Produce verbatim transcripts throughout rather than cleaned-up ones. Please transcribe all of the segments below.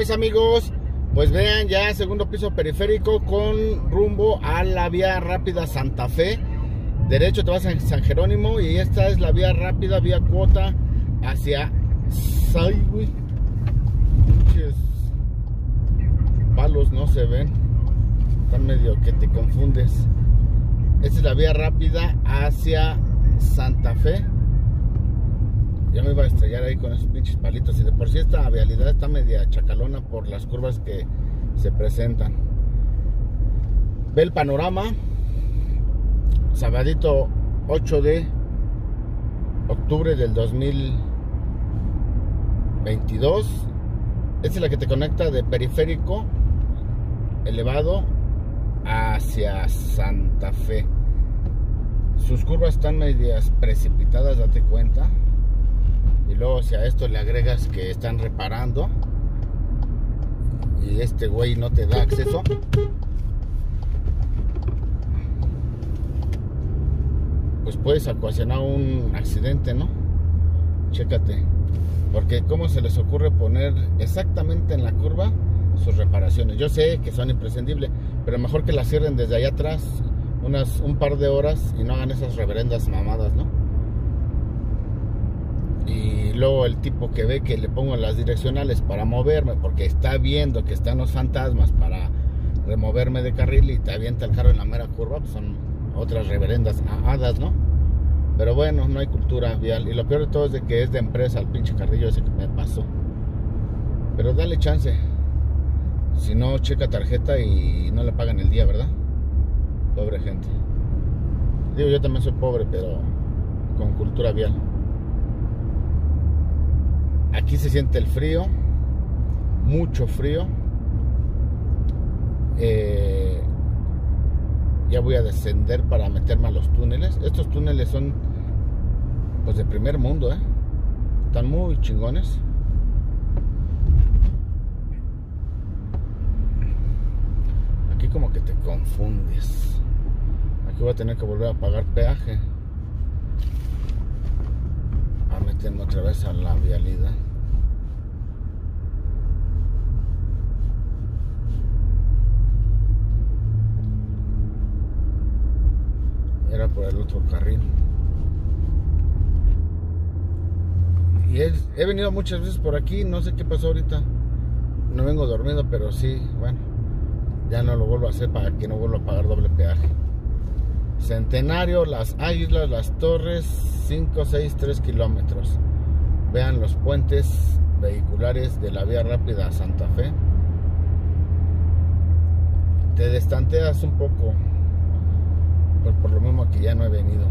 mis amigos? Pues vean, ya segundo piso periférico con rumbo a la vía rápida Santa Fe. Derecho te vas a San Jerónimo y esta es la vía rápida, vía cuota hacia Say, güey. Pinches palos no se ven, están medio que te confundes. Esta es la vía rápida hacia Santa Fe. Ya me iba a estrellar ahí con esos pinches palitos. Y de por sí esta vialidad está media chacalona por las curvas que se presentan. Ve el panorama. Sabadito ocho de octubre del dos mil veintidós. Esta es la que te conecta de periférico elevado hacia Santa Fe. Sus curvas están medias precipitadas, date cuenta. Y luego si a esto le agregas que están reparando y este güey no te da acceso, pues puedes ocasionar un accidente, ¿no? Chécate, porque cómo se les ocurre poner exactamente en la curva sus reparaciones. Yo sé que son imprescindibles, pero mejor que las cierren desde allá atrás unas un par de horas y no hagan esas reverendas mamadas, ¿no? Y luego el tipo que ve que le pongo las direccionales para moverme porque está viendo que están los fantasmas para removerme de carril y te avienta el carro en la mera curva, pues son otras reverendas hadas, ¿no? Pero bueno, no hay cultura vial. Y lo peor de todo es de que es de empresa el pinche carrillo ese que me pasó. Pero dale chance. Si no, checa tarjeta y no le pagan el día, ¿verdad? Pobre gente. Digo, yo también soy pobre, pero con cultura vial. Aquí se siente el frío, mucho frío. Eh, ya voy a descender para meterme a los túneles. Estos túneles son pues de primer mundo, ¿eh? Están muy chingones. Aquí como que te confundes. Aquí voy a tener que volver a pagar peaje. A meterme otra vez a la vialidad. Era por el otro carril. Y he, he venido muchas veces por aquí. No sé qué pasó ahorita. No vengo dormido, pero sí, bueno, ya no lo vuelvo a hacer para que no vuelva a pagar doble peaje. Centenario, Las Águilas, Las Torres, cinco, seis, tres kilómetros. Vean los puentes vehiculares de la vía rápida a Santa Fe. Te destanteas un poco, pues por lo mismo que ya no he venido.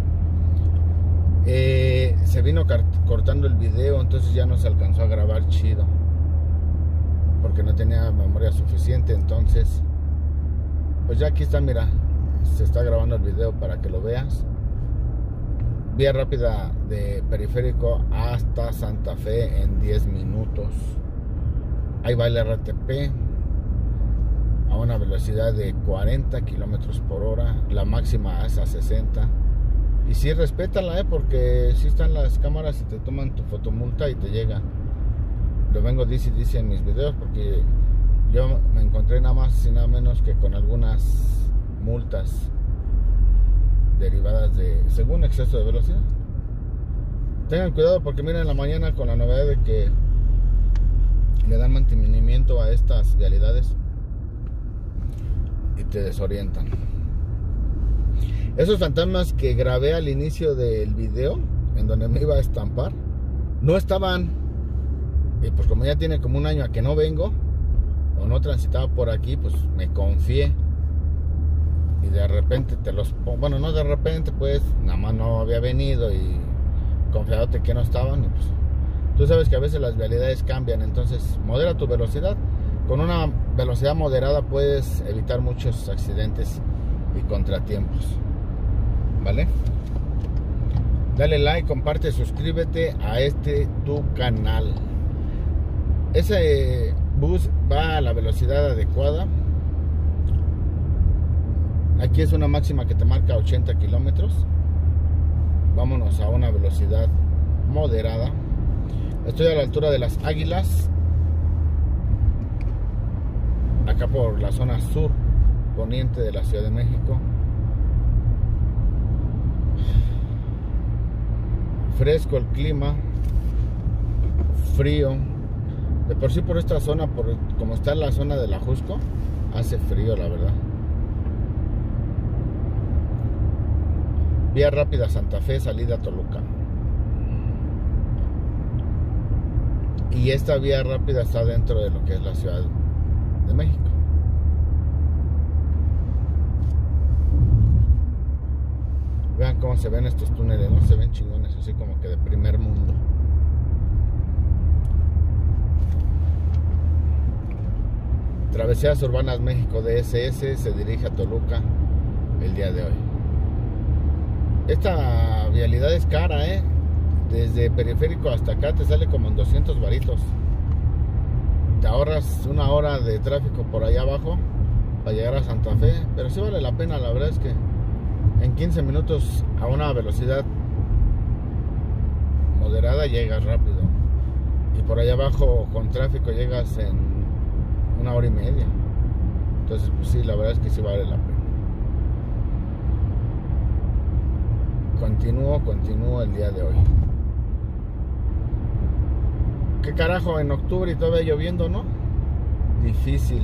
Eh, se vino cortando el video, entonces ya no se alcanzó a grabar chido, porque no tenía memoria suficiente. Entonces, pues ya aquí está, mira. Se está grabando el video para que lo veas. Vía rápida de periférico hasta Santa Fe en diez minutos. Ahí va el R T P a una velocidad de cuarenta kilómetros por hora. La máxima es a sesenta. Y sí, respétala, ¿eh? Porque sí están las cámaras y te toman tu fotomulta y te llega. Lo vengo dice y dice en mis videos, porque yo me encontré nada más y nada menos que con algunas multas derivadas de, según, exceso de velocidad. Tengan cuidado porque miren, en la mañana con la novedad de que le dan mantenimiento a estas vialidades y te desorientan. Esos fantasmas que grabé al inicio del video, en donde me iba a estampar, no estaban. Y pues como ya tiene como un año a que no vengo o no transitaba por aquí, pues me confié. Y de repente te los pongo, bueno, no de repente, pues nada más no había venido y confiadote que no estaban. Y pues tú sabes que a veces las vialidades cambian, entonces modera tu velocidad. Con una velocidad moderada puedes evitar muchos accidentes y contratiempos, ¿vale? Dale like, comparte, suscríbete a este tu canal. Ese bus va a la velocidad adecuada. Aquí es una máxima que te marca ochenta kilómetros. Vámonos a una velocidad moderada. Estoy a la altura de Las Águilas. acá por la zona sur poniente de la Ciudad de México. Fresco el clima, frío. De por sí por esta zona, por, como está en la zona de la Jusco, hace frío, la verdad. Vía rápida Santa Fe, salida a Toluca. Y esta vía rápida está dentro de lo que es la Ciudad de México. Vean cómo se ven estos túneles, ¿no? Se ven chingones, así como que de primer mundo. Travesías Urbanas México D S S se dirige a Toluca el día de hoy. Esta vialidad es cara, ¿eh? Desde Periférico hasta acá te sale como en doscientos varitos. Te ahorras una hora de tráfico por allá abajo para llegar a Santa Fe, pero sí vale la pena. La verdad es que en quince minutos a una velocidad moderada llegas rápido, y por allá abajo con tráfico llegas en una hora y media. Entonces pues sí, la verdad es que sí vale la pena. Continúo, continúo el día de hoy. ¿Qué carajo? En octubre y todavía lloviendo, ¿no? Difícil.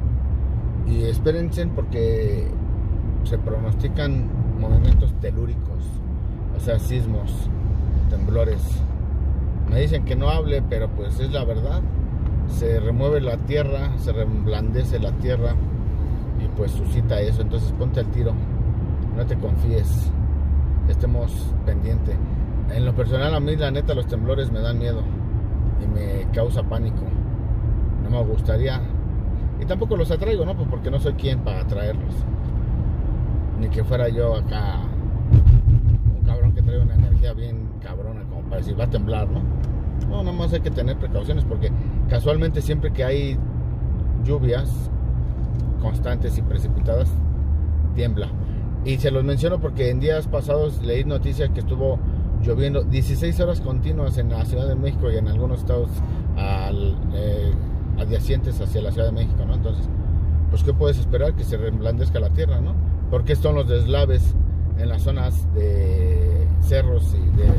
Y espérense porque se pronostican movimientos telúricos, o sea, sismos, temblores. Me dicen que no hable, pero pues es la verdad. Se remueve la tierra, se reblandece la tierra y pues suscita eso. Entonces ponte al tiro, no te confíes, estemos pendientes. En lo personal, a mí la neta los temblores me dan miedo y me causa pánico. No me gustaría, y tampoco los atraigo, ¿no? Pues porque no soy quien para atraerlos. Ni que fuera yo acá un cabrón que trae una energía bien cabrona como para decir va a temblar, ¿no? No, nada más hay que tener precauciones porque casualmente siempre que hay lluvias constantes y precipitadas tiembla. Y se los menciono porque en días pasados leí noticias que estuvo lloviendo dieciséis horas continuas en la Ciudad de México y en algunos estados al, eh, adyacentes hacia la Ciudad de México, ¿no? Entonces, pues ¿qué puedes esperar? Que se reblandezca la tierra, ¿no? Porque son los deslaves en las zonas de cerros y de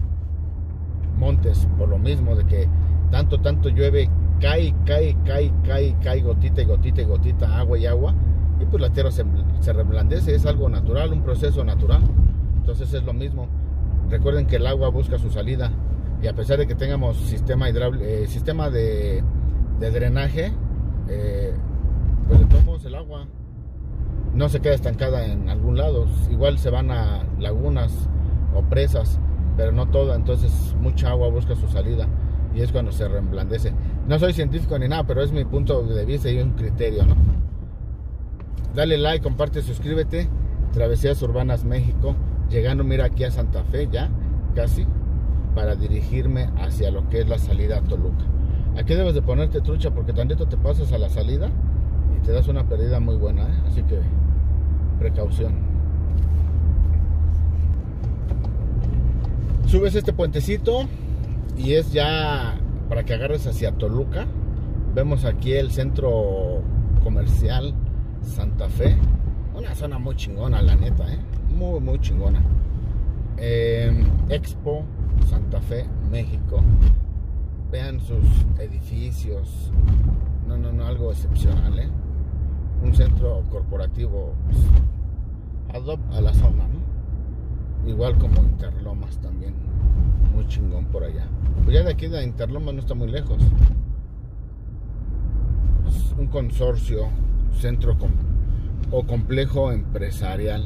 montes, por lo mismo de que tanto, tanto llueve, cae, cae, cae, cae, cae, gotita y gotita y gotita, agua y agua, y pues la tierra se, se reblandece. Es algo natural, un proceso natural. Entonces es lo mismo. Recuerden que el agua busca su salida, y a pesar de que tengamos sistema hidráulico, eh, sistema de, de drenaje, eh, pues de todos modos el agua no se queda estancada en algún lado. Igual se van a lagunas o presas, pero no toda. Entonces mucha agua busca su salida y es cuando se reblandece. No soy científico ni nada, pero es mi punto de vista y un criterio, ¿no? Dale like, comparte, suscríbete. Travesías Urbanas México, llegando, mira, aquí a Santa Fe ya, casi, para dirigirme hacia lo que es la salida a Toluca. Aquí debes de ponerte trucha porque tantito te pasas a la salida y te das una pérdida muy buena, ¿eh? Así que precaución. Subes este puentecito y es ya para que agarres hacia Toluca. Vemos aquí el centro comercial Santa Fe, una zona muy chingona, la neta, ¿eh? Muy, muy chingona. Eh, Expo Santa Fe, México. Vean sus edificios. No, no, no, algo excepcional, ¿eh? Un centro corporativo pues, ad hoc a la zona, ¿no? Igual como Interlomas también. Muy chingón por allá. Pues ya de aquí de Interlomas no está muy lejos. Es un consorcio, centro com o complejo empresarial.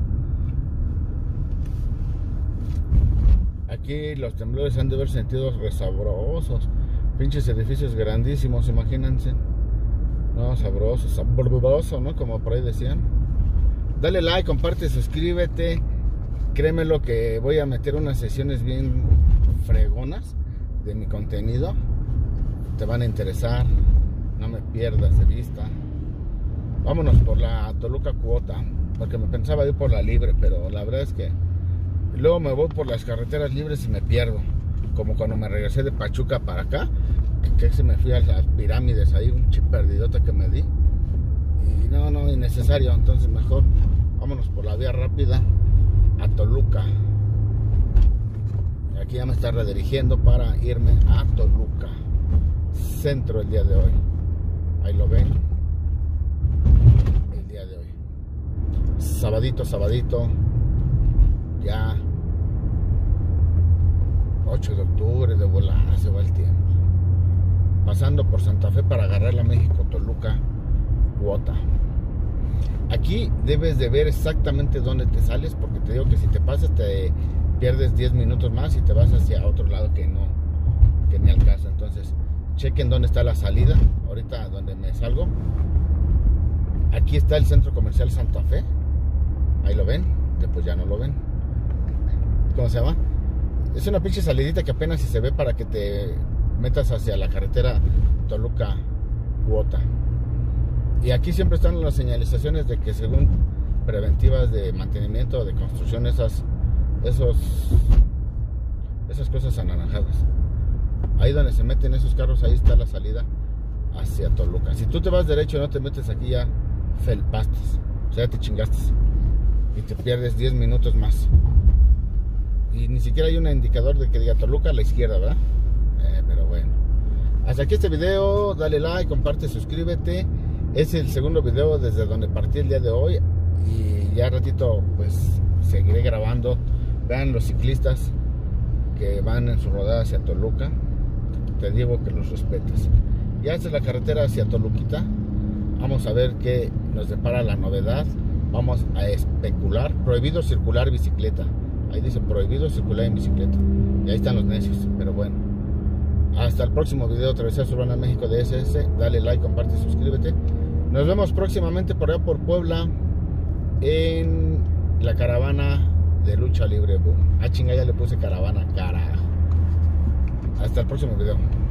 Aquí los temblores han de haber sentido resabrosos. Pinches edificios grandísimos, imagínense. No, sabroso, sabroso, ¿no? Como por ahí decían. Dale like, comparte, suscríbete. Créemelo que voy a meter unas sesiones bien fregonas de mi contenido. Te van a interesar. No me pierdas de vista. Vámonos por la Toluca Cuota, porque me pensaba ir por la libre, pero la verdad es que luego me voy por las carreteras libres y me pierdo. Como cuando me regresé de Pachuca para acá, que, que se me fui a las pirámides ahí, un chip perdidota que me di. innecesario. Entonces mejor vámonos por la vía rápida a Toluca. Aquí ya me está redirigiendo para irme a Toluca centro el día de hoy. Ahí lo ven, el día de hoy, sabadito, sabadito, ya ocho de octubre, de volada se va el tiempo. Pasando por Santa Fe para agarrar la México Toluca cuota. Aquí debes de ver exactamente dónde te sales, porque te digo que si te pasas te pierdes diez minutos más y te vas hacia otro lado que no, que ni al caso. Entonces chequen dónde está la salida. Ahorita donde me salgo, aquí está el centro comercial Santa Fe. Ahí lo ven, después ya no lo ven. ¿Cómo se llama? Es una pinche salidita que apenas si se ve para que te metas hacia la carretera Toluca cuota. Y aquí siempre están las señalizaciones de que según preventivas de mantenimiento, de construcción, esas esos esas cosas anaranjadas. Ahí donde se meten esos carros, ahí está la salida hacia Toluca. Si tú te vas derecho y no te metes aquí, ya felpastes, o sea, ya te chingaste y te pierdes diez minutos más. Y ni siquiera hay un indicador de que diga Toluca a la izquierda, ¿verdad? Eh, pero bueno, hasta aquí este video. Dale like, comparte, suscríbete. Es el segundo video desde donde partí el día de hoy. Y ya ratito pues seguiré grabando. Vean los ciclistas que van en su rodada hacia Toluca. Te digo que los respetes. Ya esta es la carretera hacia Toluquita. Vamos a ver qué nos depara la novedad. Vamos a especular. Prohibido circular bicicleta. Ahí dice prohibido circular en bicicleta. Y ahí están los necios. Pero bueno, hasta el próximo video. Travesía Urbana México de S S. Dale like, comparte y suscríbete. Nos vemos próximamente por allá por Puebla en la caravana de lucha libre. Boom. Ah, chinga, ya le puse caravana, carajo. Hasta el próximo video.